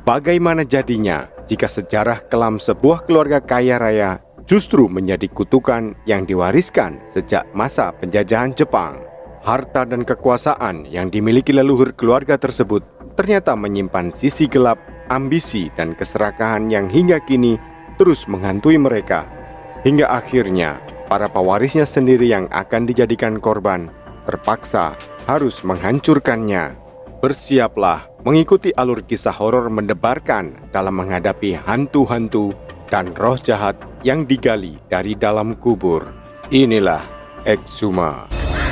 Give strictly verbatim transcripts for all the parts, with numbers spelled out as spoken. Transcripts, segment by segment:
Bagaimana jadinya jika sejarah kelam sebuah keluarga kaya raya justru menjadi kutukan yang diwariskan sejak masa penjajahan Jepang? Harta dan kekuasaan yang dimiliki leluhur keluarga tersebut ternyata menyimpan sisi gelap, ambisi, dan keserakahan yang hingga kini terus menghantui mereka. Hingga akhirnya, para pewarisnya sendiri yang akan dijadikan korban terpaksa harus menghancurkannya. Bersiaplah mengikuti alur kisah horor mendebarkan dalam menghadapi hantu-hantu dan roh jahat yang digali dari dalam kubur. Inilah Exuma.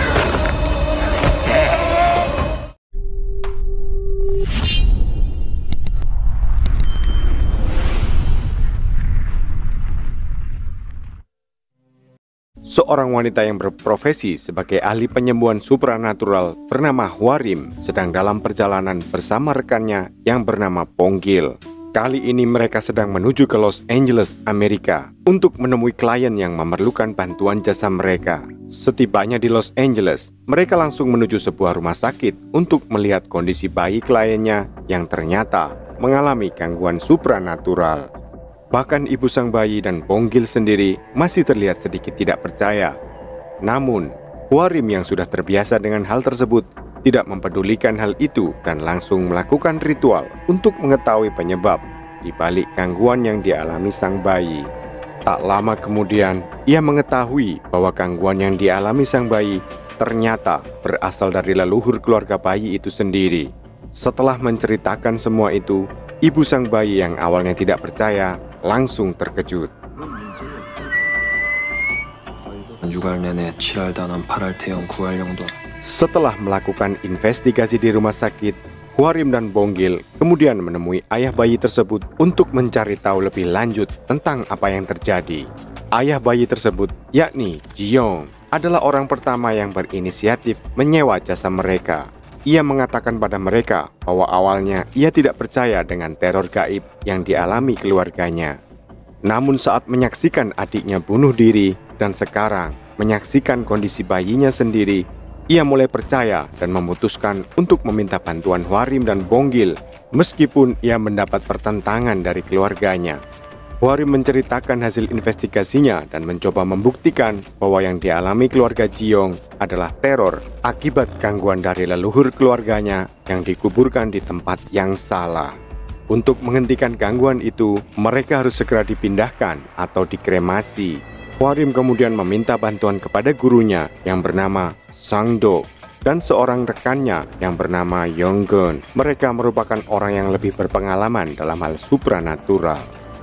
Seorang wanita yang berprofesi sebagai ahli penyembuhan supranatural bernama Hwarim sedang dalam perjalanan bersama rekannya yang bernama Ponggil. Kali ini mereka sedang menuju ke Los Angeles, Amerika untuk menemui klien yang memerlukan bantuan jasa mereka. Setibanya di Los Angeles, mereka langsung menuju sebuah rumah sakit untuk melihat kondisi bayi kliennya yang ternyata mengalami gangguan supranatural. Bahkan ibu sang bayi dan Ponggil sendiri masih terlihat sedikit tidak percaya. Namun, Hwarim yang sudah terbiasa dengan hal tersebut tidak mempedulikan hal itu dan langsung melakukan ritual untuk mengetahui penyebab di balik gangguan yang dialami sang bayi. Tak lama kemudian, ia mengetahui bahwa gangguan yang dialami sang bayi ternyata berasal dari leluhur keluarga bayi itu sendiri. Setelah menceritakan semua itu, ibu sang bayi yang awalnya tidak percaya langsung terkejut. Setelah melakukan investigasi di rumah sakit, Hwarim dan Ponggil kemudian menemui ayah bayi tersebut untuk mencari tahu lebih lanjut tentang apa yang terjadi. Ayah bayi tersebut, yakni Jiyong, adalah orang pertama yang berinisiatif menyewa jasa mereka. Ia mengatakan pada mereka bahwa awalnya ia tidak percaya dengan teror gaib yang dialami keluarganya. Namun saat menyaksikan adiknya bunuh diri dan sekarang menyaksikan kondisi bayinya sendiri, ia mulai percaya dan memutuskan untuk meminta bantuan Hwarim dan Ponggil meskipun ia mendapat pertentangan dari keluarganya. Hwarim menceritakan hasil investigasinya dan mencoba membuktikan bahwa yang dialami keluarga Jiyong adalah teror akibat gangguan dari leluhur keluarganya yang dikuburkan di tempat yang salah. Untuk menghentikan gangguan itu, mereka harus segera dipindahkan atau dikremasi. Hwarim kemudian meminta bantuan kepada gurunya yang bernama Sangdo dan seorang rekannya yang bernama Yonggun. Mereka merupakan orang yang lebih berpengalaman dalam hal supranatural.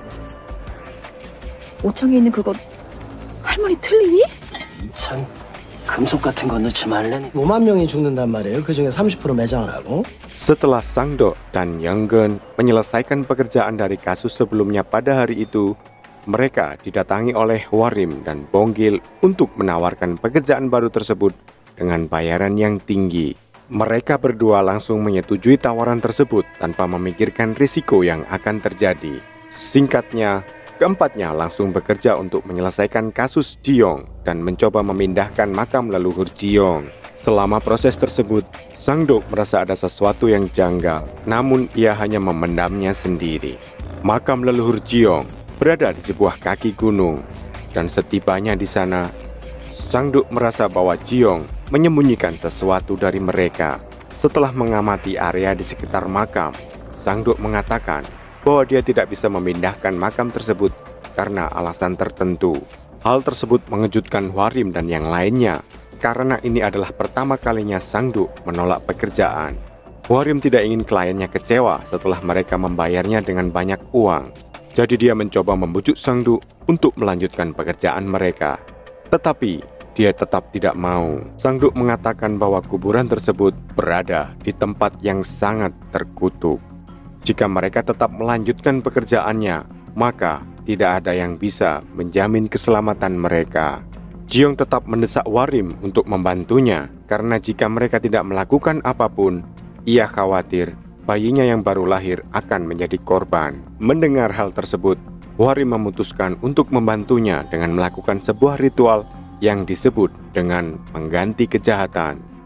오창에 있는 그거 할머니 틀리니? 참 금속 같은 거 넣지 말라니. 오만 명이 죽는단 말이에요. 그중에 삼십 퍼센트 매장을 하고. Setelah Sangdo dan Yonggun menyelesaikan pekerjaan dari kasus sebelumnya pada hari itu, mereka didatangi oleh Hwarim dan Ponggil untuk menawarkan pekerjaan baru tersebut dengan bayaran yang tinggi. Mereka berdua langsung menyetujui tawaran tersebut tanpa memikirkan risiko yang akan terjadi. Singkatnya, keempatnya langsung bekerja untuk menyelesaikan kasus Jiyong dan mencoba memindahkan makam leluhur Jiyong. Selama proses tersebut, Sangdo merasa ada sesuatu yang janggal, namun ia hanya memendamnya sendiri. Makam leluhur Jiyong berada di sebuah kaki gunung, dan setibanya di sana, Sangdo merasa bahwa Jiyong menyembunyikan sesuatu dari mereka. Setelah mengamati area di sekitar makam, Sangdo mengatakan bahwa dia tidak bisa memindahkan makam tersebut karena alasan tertentu. Hal tersebut mengejutkan Hwarim dan yang lainnya, karena ini adalah pertama kalinya Sangdo menolak pekerjaan. Hwarim tidak ingin kliennya kecewa setelah mereka membayarnya dengan banyak uang. Jadi dia mencoba membujuk Sangdo untuk melanjutkan pekerjaan mereka. Tetapi dia tetap tidak mau. Sangdo mengatakan bahwa kuburan tersebut berada di tempat yang sangat terkutuk. Jika mereka tetap melanjutkan pekerjaannya, maka tidak ada yang bisa menjamin keselamatan mereka. Jiyong tetap mendesak Hwarim untuk membantunya, karena jika mereka tidak melakukan apapun, ia khawatir bayinya yang baru lahir akan menjadi korban. Mendengar hal tersebut, Hwarim memutuskan untuk membantunya dengan melakukan sebuah ritual yang disebut dengan mengganti kejahatan.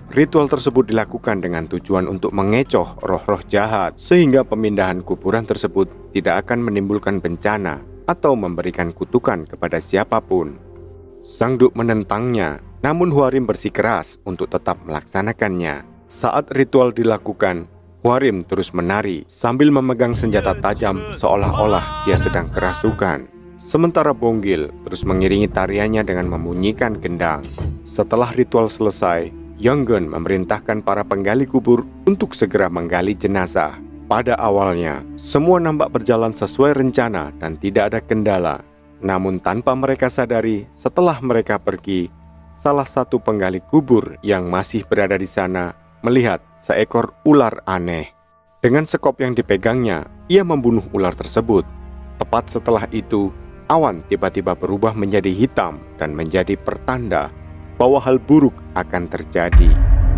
Ritual tersebut dilakukan dengan tujuan untuk mengecoh roh-roh jahat, sehingga pemindahan kuburan tersebut tidak akan menimbulkan bencana atau memberikan kutukan kepada siapapun. Sangduk menentangnya, namun Hwarim bersikeras untuk tetap melaksanakannya. Saat ritual dilakukan, Hwarim terus menari sambil memegang senjata tajam seolah-olah dia sedang kerasukan. Sementara Bonggil terus mengiringi tariannya dengan membunyikan gendang. Setelah ritual selesai, Yonggun memerintahkan para penggali kubur untuk segera menggali jenazah. Pada awalnya, semua nampak berjalan sesuai rencana dan tidak ada kendala. Namun tanpa mereka sadari, setelah mereka pergi, salah satu penggali kubur yang masih berada di sana melihat seekor ular aneh. Dengan sekop yang dipegangnya, ia membunuh ular tersebut. Tepat setelah itu, awan tiba-tiba berubah menjadi hitam dan menjadi pertanda bahwa hal buruk akan terjadi.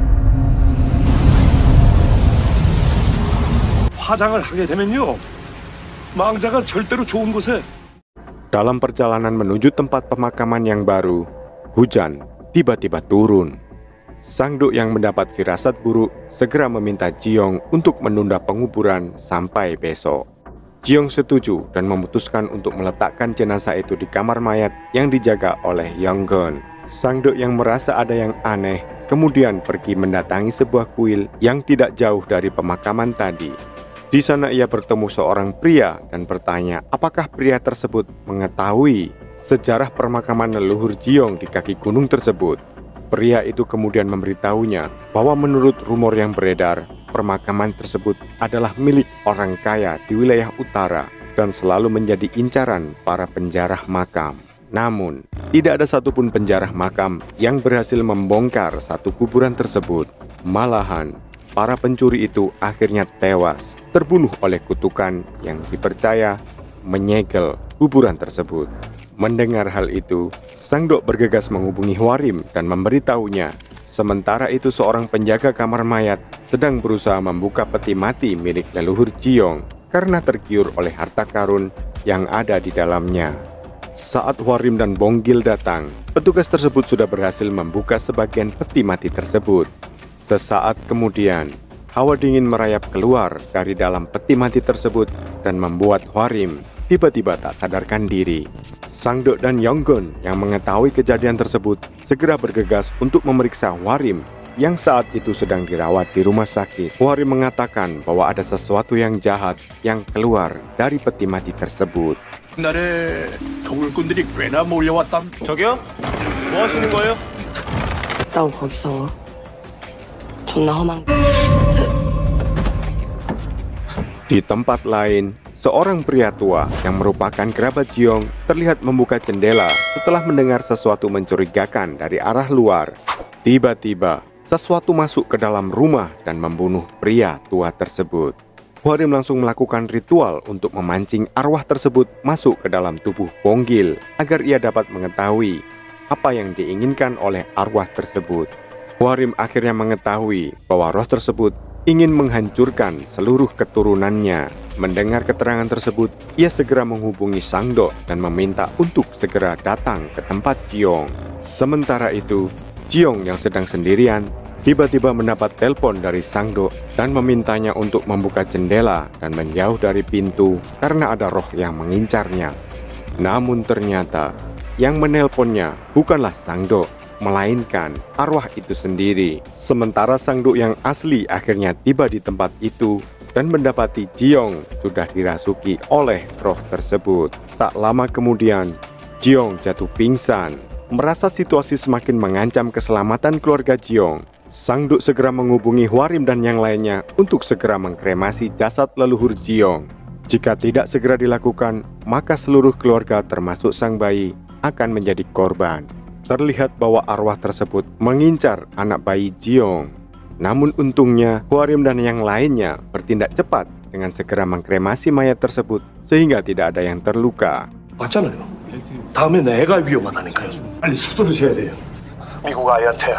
화장을 하게 되면요, 망자가 절대로 좋은 곳에. Dalam perjalanan menuju tempat pemakaman yang baru, hujan tiba-tiba turun. Sangduk yang mendapat firasat buruk segera meminta Jiong untuk menunda penguburan sampai besok. Jiong setuju dan memutuskan untuk meletakkan jenazah itu di kamar mayat yang dijaga oleh Yonggun. Sangduk yang merasa ada yang aneh kemudian pergi mendatangi sebuah kuil yang tidak jauh dari pemakaman tadi. Di sana ia bertemu seorang pria dan bertanya apakah pria tersebut mengetahui sejarah permakaman leluhur Jiong di kaki gunung tersebut. Pria itu kemudian memberitahunya bahwa menurut rumor yang beredar, permakaman tersebut adalah milik orang kaya di wilayah utara dan selalu menjadi incaran para penjarah makam. Namun, tidak ada satupun penjarah makam yang berhasil membongkar satu kuburan tersebut. Malahan, para pencuri itu akhirnya tewas, terbunuh oleh kutukan yang dipercaya menyegel kuburan tersebut. Mendengar hal itu, Sangdok bergegas menghubungi Hwarim dan memberitahunya. Sementara itu seorang penjaga kamar mayat sedang berusaha membuka peti mati milik leluhur Jiong karena tergiur oleh harta karun yang ada di dalamnya. Saat Hwarim dan Bonggil datang, petugas tersebut sudah berhasil membuka sebagian peti mati tersebut. Sesaat kemudian, hawa dingin merayap keluar dari dalam peti mati tersebut dan membuat Hwarim tiba-tiba tak sadarkan diri. Sangdok dan Yonggun yang mengetahui kejadian tersebut segera bergegas untuk memeriksa Hwarim yang saat itu sedang dirawat di rumah sakit. Hwarim mengatakan bahwa ada sesuatu yang jahat yang keluar dari peti mati tersebut. 날에 더울꾼들이 꽤나 몰려왔담. 저기요? 뭐 하시는 거예요? 있다고 거기서 존나 험한. Di tempat lain, seorang pria tua yang merupakan kerabat Jiong terlihat membuka jendela setelah mendengar sesuatu mencurigakan dari arah luar. Tiba-tiba, sesuatu masuk ke dalam rumah dan membunuh pria tua tersebut. Hwarim langsung melakukan ritual untuk memancing arwah tersebut masuk ke dalam tubuh Bonggil agar ia dapat mengetahui apa yang diinginkan oleh arwah tersebut. Hwarim akhirnya mengetahui bahwa roh tersebut ingin menghancurkan seluruh keturunannya. Mendengar keterangan tersebut, ia segera menghubungi Sangdok dan meminta untuk segera datang ke tempat Jiong. Sementara itu, Jiong yang sedang sendirian tiba-tiba mendapat telepon dari Sangdok dan memintanya untuk membuka jendela dan menjauh dari pintu karena ada roh yang mengincarnya. Namun ternyata yang menelponnya bukanlah Sangdok, melainkan arwah itu sendiri. Sementara Sangdok yang asli akhirnya tiba di tempat itu dan mendapati Jiong sudah dirasuki oleh roh tersebut. Tak lama kemudian, Jiong jatuh pingsan. Merasa situasi semakin mengancam keselamatan keluarga Jiong, Sangdok segera menghubungi Hwarim dan yang lainnya untuk segera mengkremasi jasad leluhur Jiong. Jika tidak segera dilakukan, maka seluruh keluarga termasuk sang bayi akan menjadi korban. Terlihat bahwa arwah tersebut mengincar anak bayi Jiong. Namun untungnya, Hwarim dan yang lainnya bertindak cepat dengan segera mengkremasi mayat tersebut sehingga tidak ada yang terluka. 맞잖아요. 다음에 내가 위험하다니까요. 빨리 서두르셔야 돼요. 미국 아이한테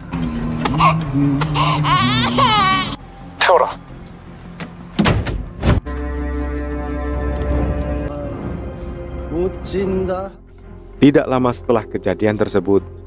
태워라. 못 진다. Tidak lama setelah kejadian tersebut,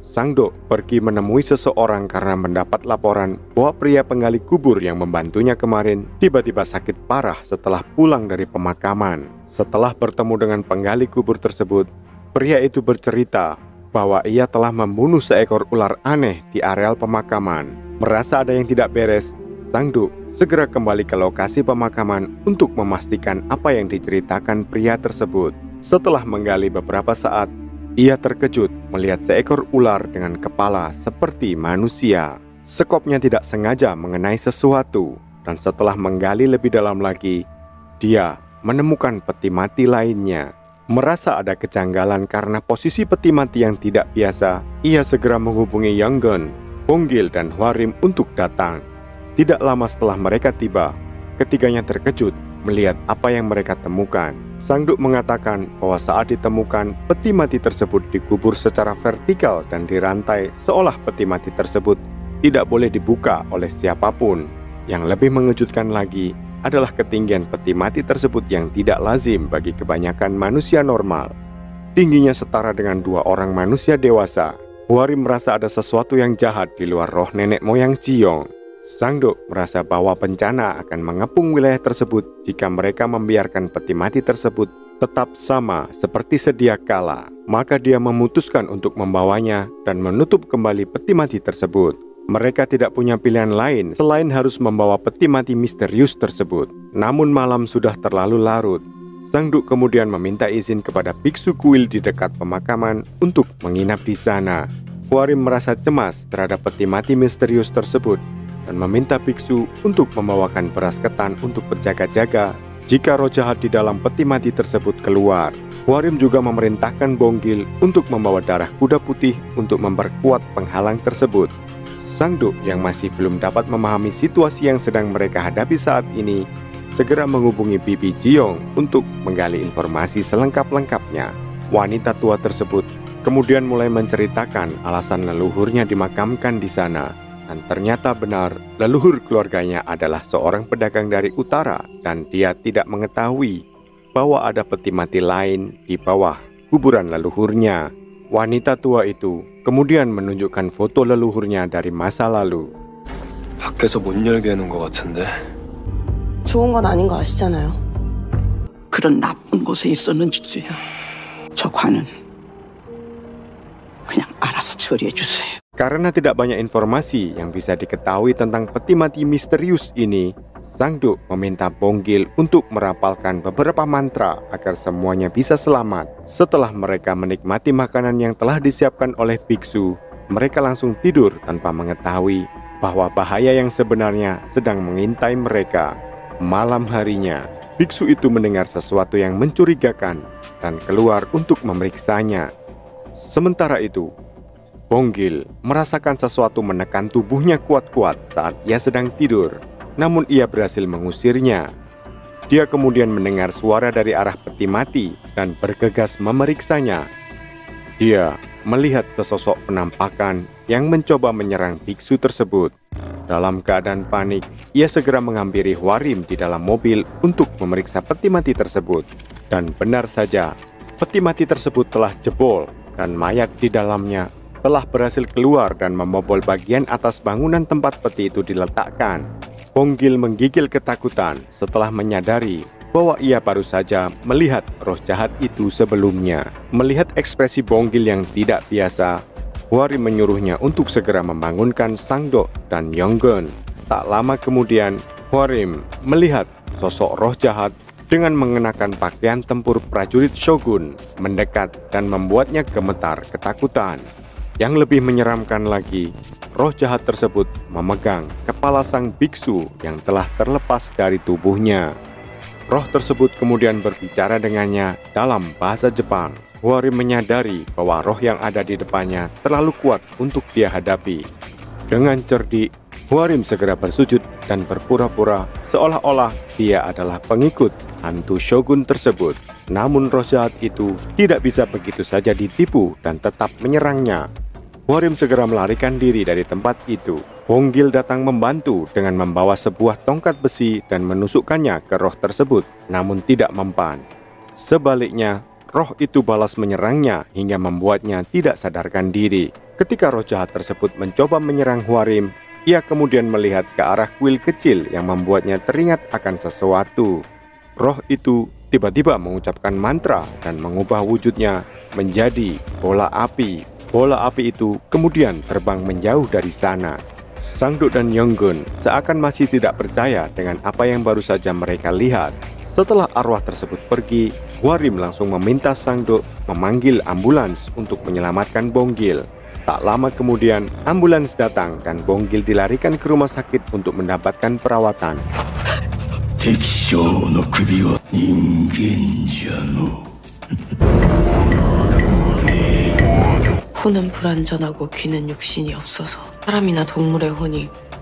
Sangdo pergi menemui seseorang karena mendapat laporan bahwa pria penggali kubur yang membantunya kemarin tiba-tiba sakit parah setelah pulang dari pemakaman. Setelah bertemu dengan penggali kubur tersebut, pria itu bercerita bahwa ia telah membunuh seekor ular aneh di areal pemakaman. Merasa ada yang tidak beres, Sangdo segera kembali ke lokasi pemakaman untuk memastikan apa yang diceritakan pria tersebut. Setelah menggali beberapa saat, ia terkejut melihat seekor ular dengan kepala seperti manusia. Sekopnya tidak sengaja mengenai sesuatu, dan setelah menggali lebih dalam lagi, dia menemukan peti mati lainnya. Merasa ada kejanggalan karena posisi peti mati yang tidak biasa, ia segera menghubungi Yonggun, Bonggil, dan Hwarim untuk datang. Tidak lama setelah mereka tiba, ketiganya terkejut melihat apa yang mereka temukan. Sangdo mengatakan bahwa saat ditemukan, peti mati tersebut dikubur secara vertikal dan dirantai seolah peti mati tersebut tidak boleh dibuka oleh siapapun. Yang lebih mengejutkan lagi adalah ketinggian peti mati tersebut yang tidak lazim bagi kebanyakan manusia normal. Tingginya setara dengan dua orang manusia dewasa. Hwarim merasa ada sesuatu yang jahat di luar roh nenek moyang Jiyong. Sangdo merasa bahwa bencana akan mengepung wilayah tersebut jika mereka membiarkan peti mati tersebut tetap sama seperti sedia kala. Maka dia memutuskan untuk membawanya dan menutup kembali peti mati tersebut. Mereka tidak punya pilihan lain selain harus membawa peti mati misterius tersebut. Namun malam sudah terlalu larut. Sangdo kemudian meminta izin kepada biksu kuil di dekat pemakaman untuk menginap di sana. Hwarim merasa cemas terhadap peti mati misterius tersebut dan meminta biksu untuk membawakan beras ketan untuk berjaga-jaga jika roh jahat di dalam peti mati tersebut keluar. Hwarim juga memerintahkan Bonggil untuk membawa darah kuda putih untuk memperkuat penghalang tersebut. Sangdo yang masih belum dapat memahami situasi yang sedang mereka hadapi saat ini, segera menghubungi Bibi Jiyong untuk menggali informasi selengkap-lengkapnya. Wanita tua tersebut kemudian mulai menceritakan alasan leluhurnya dimakamkan di sana. Dan ternyata benar, leluhur keluarganya adalah seorang pedagang dari utara dan dia tidak mengetahui bahwa ada peti mati lain di bawah kuburan leluhurnya. Wanita tua itu kemudian menunjukkan foto leluhurnya dari masa lalu. 밖에서 못 열게 해놓은 것 같은데. 좋은 건 아닌 거 아시잖아요. 그런 나쁜 곳에 있었는지도요. 저 관은 그냥 알아서 처리해 주세요. Karena tidak banyak informasi yang bisa diketahui tentang peti mati misterius ini, Sangdo meminta Bonggil untuk merapalkan beberapa mantra agar semuanya bisa selamat. Setelah mereka menikmati makanan yang telah disiapkan oleh biksu, mereka langsung tidur tanpa mengetahui bahwa bahaya yang sebenarnya sedang mengintai mereka. Malam harinya, biksu itu mendengar sesuatu yang mencurigakan dan keluar untuk memeriksanya. Sementara itu, Bonggil merasakan sesuatu menekan tubuhnya kuat-kuat saat ia sedang tidur, namun ia berhasil mengusirnya. Dia kemudian mendengar suara dari arah peti mati dan bergegas memeriksanya. Dia melihat sesosok penampakan yang mencoba menyerang biksu tersebut. Dalam keadaan panik, ia segera menghampiri Hwarim di dalam mobil untuk memeriksa peti mati tersebut. Dan benar saja, peti mati tersebut telah jebol dan mayat di dalamnya telah berhasil keluar dan membobol bagian atas bangunan tempat peti itu diletakkan. Bonggil menggigil ketakutan setelah menyadari bahwa ia baru saja melihat roh jahat itu sebelumnya. Melihat ekspresi Bonggil yang tidak biasa, Hwarim menyuruhnya untuk segera membangunkan Sangdo dan Yonggun. Tak lama kemudian, Hwarim melihat sosok roh jahat dengan mengenakan pakaian tempur prajurit shogun mendekat dan membuatnya gemetar ketakutan. Yang lebih menyeramkan lagi, roh jahat tersebut memegang kepala sang biksu yang telah terlepas dari tubuhnya. Roh tersebut kemudian berbicara dengannya dalam bahasa Jepang. Hwarim menyadari bahwa roh yang ada di depannya terlalu kuat untuk dia hadapi. Dengan cerdik, Hwarim segera bersujud dan berpura-pura seolah-olah dia adalah pengikut hantu shogun tersebut. Namun roh jahat itu tidak bisa begitu saja ditipu dan tetap menyerangnya. Hwarim segera melarikan diri dari tempat itu. Bonggil datang membantu dengan membawa sebuah tongkat besi dan menusukkannya ke roh tersebut, namun tidak mempan. Sebaliknya, roh itu balas menyerangnya hingga membuatnya tidak sadarkan diri. Ketika roh jahat tersebut mencoba menyerang Hwarim, ia kemudian melihat ke arah kuil kecil yang membuatnya teringat akan sesuatu. Roh itu tiba-tiba mengucapkan mantra dan mengubah wujudnya menjadi bola api. Bola api itu kemudian terbang menjauh dari sana. Sang-duk dan Yong-gun seakan masih tidak percaya dengan apa yang baru saja mereka lihat. Setelah arwah tersebut pergi, Hwarim langsung meminta Sang-duk memanggil ambulans untuk menyelamatkan Bonggil. Tak lama kemudian, ambulans datang dan Bonggil dilarikan ke rumah sakit untuk mendapatkan perawatan. 혼은 불완전하고 귀는 육신이 없어서 사람이나 동물의 혼이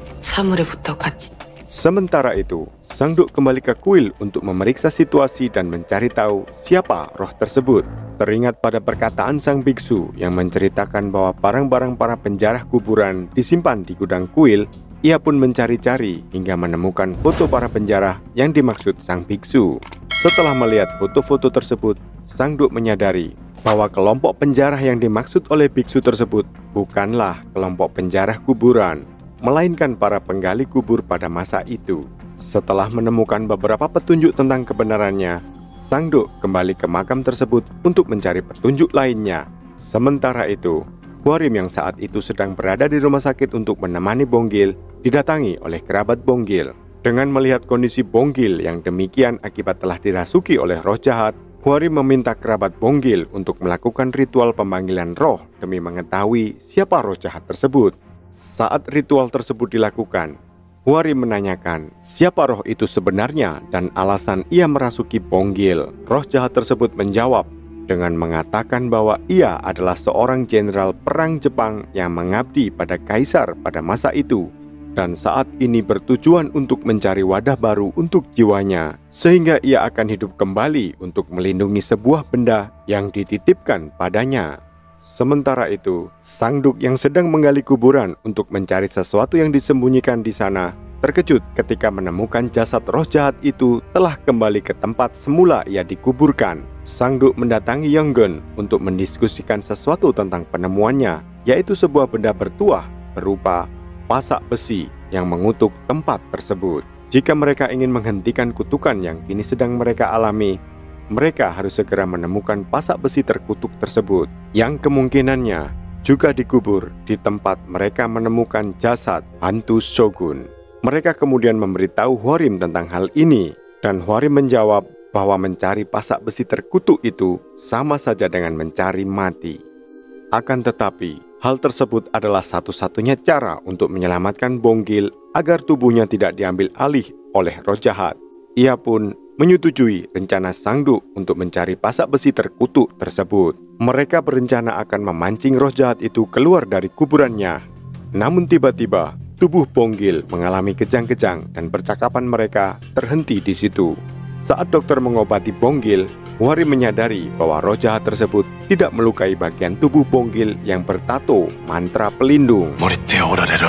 사물에부터 같이. Sementara itu, Sang-duk kembali ke kuil untuk memeriksa situasi dan mencari tahu siapa roh tersebut. Teringat pada perkataan sang biksu yang menceritakan bahwa barang-barang para penjarah kuburan disimpan di gudang kuil, ia pun mencari-cari hingga menemukan foto para penjarah yang dimaksud sang biksu. Setelah melihat foto-foto tersebut, Sang-duk menyadari bahwa kelompok penjarah yang dimaksud oleh biksu tersebut bukanlah kelompok penjarah kuburan, melainkan para penggali kubur pada masa itu. Setelah menemukan beberapa petunjuk tentang kebenarannya, Sang-duk kembali ke makam tersebut untuk mencari petunjuk lainnya. Sementara itu, Hwarim yang saat itu sedang berada di rumah sakit untuk menemani Bonggil didatangi oleh kerabat Bonggil. Dengan melihat kondisi Bonggil yang demikian akibat telah dirasuki oleh roh jahat, Hwarim meminta kerabat Bonggil untuk melakukan ritual pemanggilan roh demi mengetahui siapa roh jahat tersebut. Saat ritual tersebut dilakukan, Hwarim menanyakan siapa roh itu sebenarnya dan alasan ia merasuki Bonggil. Roh jahat tersebut menjawab dengan mengatakan bahwa ia adalah seorang jenderal perang Jepang yang mengabdi pada kaisar pada masa itu, dan saat ini bertujuan untuk mencari wadah baru untuk jiwanya, sehingga ia akan hidup kembali untuk melindungi sebuah benda yang dititipkan padanya. Sementara itu, Sang-duk yang sedang menggali kuburan untuk mencari sesuatu yang disembunyikan di sana, terkejut ketika menemukan jasad roh jahat itu telah kembali ke tempat semula ia dikuburkan. Sang-duk mendatangi Yong-gun untuk mendiskusikan sesuatu tentang penemuannya, yaitu sebuah benda bertuah berupa pasak besi yang mengutuk tempat tersebut. Jika mereka ingin menghentikan kutukan yang kini sedang mereka alami, mereka harus segera menemukan pasak besi terkutuk tersebut, yang kemungkinannya juga dikubur di tempat mereka menemukan jasad hantu shogun. Mereka kemudian memberitahu Hwarim tentang hal ini, dan Hwarim menjawab bahwa mencari pasak besi terkutuk itu sama saja dengan mencari mati. Akan tetapi, hal tersebut adalah satu-satunya cara untuk menyelamatkan Bonggil agar tubuhnya tidak diambil alih oleh roh jahat. Ia pun menyetujui rencana Sang-duk untuk mencari pasak besi terkutuk tersebut. Mereka berencana akan memancing roh jahat itu keluar dari kuburannya. Namun tiba-tiba, tubuh Bonggil mengalami kejang-kejang dan percakapan mereka terhenti di situ. Saat dokter mengobati Bonggil, Hwarim menyadari bahwa roh jahat tersebut tidak melukai bagian tubuh Bonggil yang bertato mantra pelindung. 머리띠에 오라래라.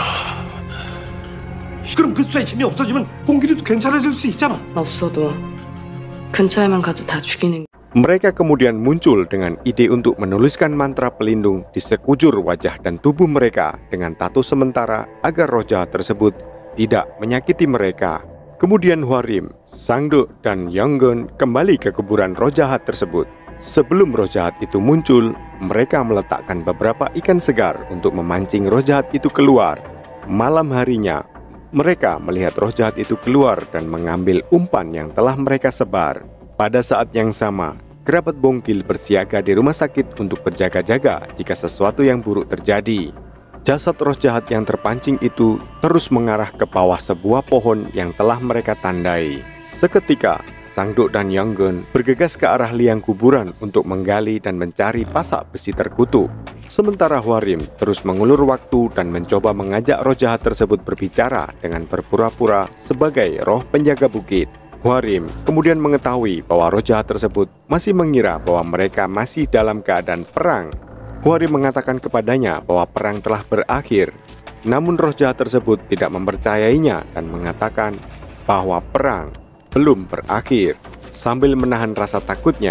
그럼 그 쇠 힘이 없어지면 봉길이도 괜찮아질 수 있잖아. 없어도 근처에만 가도 다 죽이는. Mereka kemudian muncul dengan ide untuk menuliskan mantra pelindung di sekujur wajah dan tubuh mereka dengan tato sementara agar roh jahat tersebut tidak menyakiti mereka. Kemudian Hwarim, Sang-duk, dan Yong-gun kembali ke kuburan roh jahat tersebut. Sebelum roh jahat itu muncul, mereka meletakkan beberapa ikan segar untuk memancing roh jahat itu keluar. Malam harinya, mereka melihat roh jahat itu keluar dan mengambil umpan yang telah mereka sebar. Pada saat yang sama, kerabat Bonggil bersiaga di rumah sakit untuk berjaga-jaga jika sesuatu yang buruk terjadi. Jasad roh jahat yang terpancing itu terus mengarah ke bawah sebuah pohon yang telah mereka tandai. Seketika, Sang-duk dan Yong-gun bergegas ke arah liang kuburan untuk menggali dan mencari pasak besi terkutuk. Sementara Hwarim terus mengulur waktu dan mencoba mengajak roh jahat tersebut berbicara dengan berpura-pura sebagai roh penjaga bukit. Hwarim kemudian mengetahui bahwa roh jahat tersebut masih mengira bahwa mereka masih dalam keadaan perang. Hwarim mengatakan kepadanya bahwa perang telah berakhir. Namun roh jahat tersebut tidak mempercayainya dan mengatakan bahwa perang belum berakhir. Sambil menahan rasa takutnya,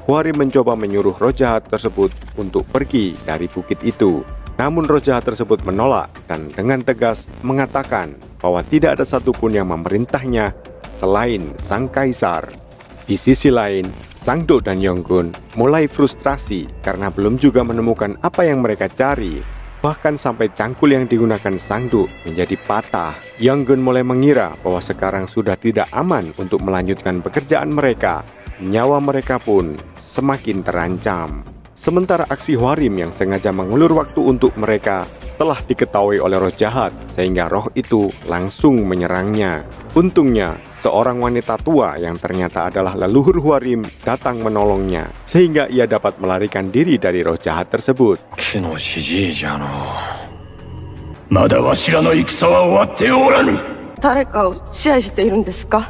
Hwarim mencoba menyuruh roh jahat tersebut untuk pergi dari bukit itu. Namun roh jahat tersebut menolak dan dengan tegas mengatakan bahwa tidak ada satupun yang memerintahnya selain sang kaisar. Di sisi lain, Sang-do dan Yong-gun mulai frustrasi karena belum juga menemukan apa yang mereka cari. Bahkan sampai cangkul yang digunakan Sang-do menjadi patah. Yong-gun mulai mengira bahwa sekarang sudah tidak aman untuk melanjutkan pekerjaan mereka. Nyawa mereka pun semakin terancam. Sementara aksi Hwarim yang sengaja mengulur waktu untuk mereka telah diketahui oleh roh jahat, sehingga roh itu langsung menyerangnya. Untungnya, seorang wanita tua yang ternyata adalah leluhur Hwarim datang menolongnya, sehingga ia dapat melarikan diri dari roh jahat tersebut. 木の指示じゃのまだわしらの戦は終わっておらぬ。 誰かを支配しているんですか?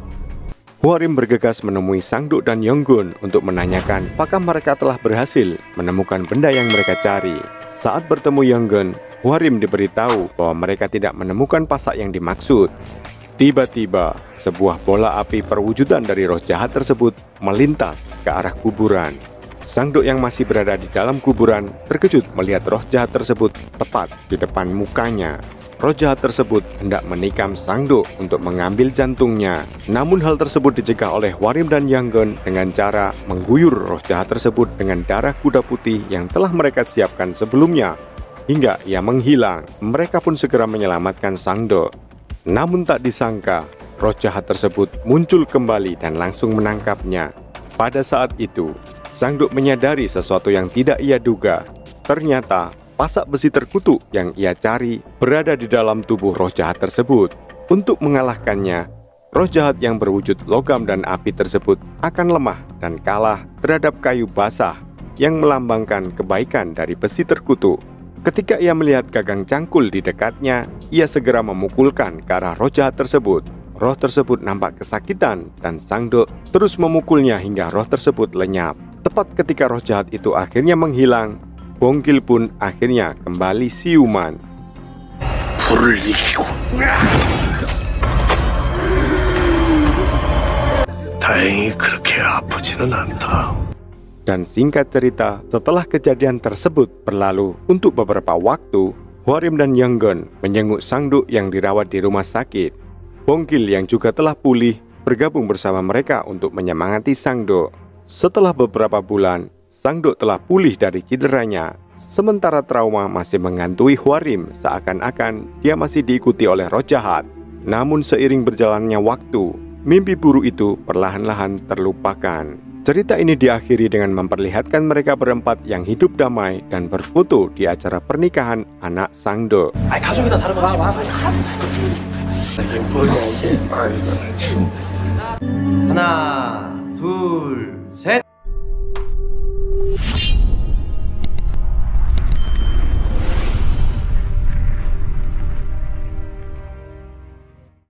Hwarim bergegas menemui Sang-do dan Yong-gun untuk menanyakan apakah mereka telah berhasil menemukan benda yang mereka cari. Saat bertemu Yong-gun, Hwarim diberitahu bahwa mereka tidak menemukan pasak yang dimaksud. Tiba-tiba, sebuah bola api perwujudan dari roh jahat tersebut melintas ke arah kuburan. Sang-do yang masih berada di dalam kuburan terkejut melihat roh jahat tersebut tepat di depan mukanya. Roh jahat tersebut hendak menikam Sang-do untuk mengambil jantungnya. Namun hal tersebut dicegah oleh Hwarim dan Yong-gun dengan cara mengguyur roh jahat tersebut dengan darah kuda putih yang telah mereka siapkan sebelumnya. Hingga ia menghilang, mereka pun segera menyelamatkan Sang-do. Namun tak disangka, roh jahat tersebut muncul kembali dan langsung menangkapnya. Pada saat itu, Sang-do menyadari sesuatu yang tidak ia duga. Ternyata, pasak besi terkutuk yang ia cari berada di dalam tubuh roh jahat tersebut. Untuk mengalahkannya, roh jahat yang berwujud logam dan api tersebut akan lemah dan kalah terhadap kayu basah yang melambangkan kebaikan dari besi terkutuk. Ketika ia melihat gagang cangkul di dekatnya, ia segera memukulkan ke arah roh jahat tersebut. Roh tersebut nampak kesakitan dan Sang-do terus memukulnya hingga roh tersebut lenyap. Tepat ketika roh jahat itu akhirnya menghilang, Bonggil pun akhirnya kembali siuman. 불을 이기고 다행히 그렇게 아프지는 않다. Dan singkat cerita, setelah kejadian tersebut berlalu untuk beberapa waktu, Hwarim dan Yong-gun menjenguk Sang-do yang dirawat di rumah sakit. Bonggil yang juga telah pulih bergabung bersama mereka untuk menyemangati Sang-do. Setelah beberapa bulan, Sang-do telah pulih dari cederanya, sementara trauma masih menghantui Hwarim seakan-akan dia masih diikuti oleh roh jahat. Namun seiring berjalannya waktu, mimpi buruk itu perlahan-lahan terlupakan. Cerita ini diakhiri dengan memperlihatkan mereka berempat yang hidup damai dan berfoto di acara pernikahan anak Sang-do. 아니 가족이다 다른 거지. 이게 뭐야 이게. 아 이거는 지금 하나, 둘,